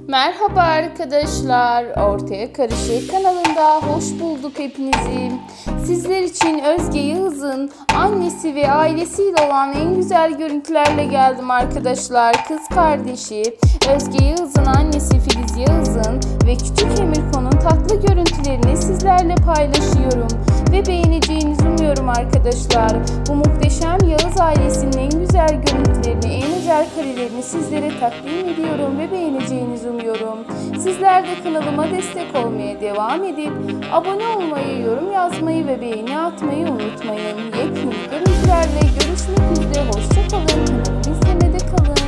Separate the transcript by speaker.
Speaker 1: Merhaba arkadaşlar, Ortaya Karışık kanalında hoş bulduk hepinizi. Sizler için Özge Yağız'ın annesi ve ailesiyle olan en güzel görüntülerle geldim arkadaşlar. Kız kardeşi Özge Yağız'ın annesi Filiz Yağız'ın ve küçük Emirko'nun tatlı görüntülerini sizlerle paylaşıyorum ve beğeneceğinizi umuyorum arkadaşlar. Bu muhteşem Yağız ailesinin en güzel görüntülerini, en özel karelerini sizlere takdim ediyorum ve beğeneceğinizi umuyorum. Sizler de kanalıma destek olmaya devam edip abone olmayı, yorum yazmayı ve beğeni atmayı unutmayın. Yepyeni görüntülerle görüşmek üzere. Hoşça kalın. Kanalımı izlemede kalın.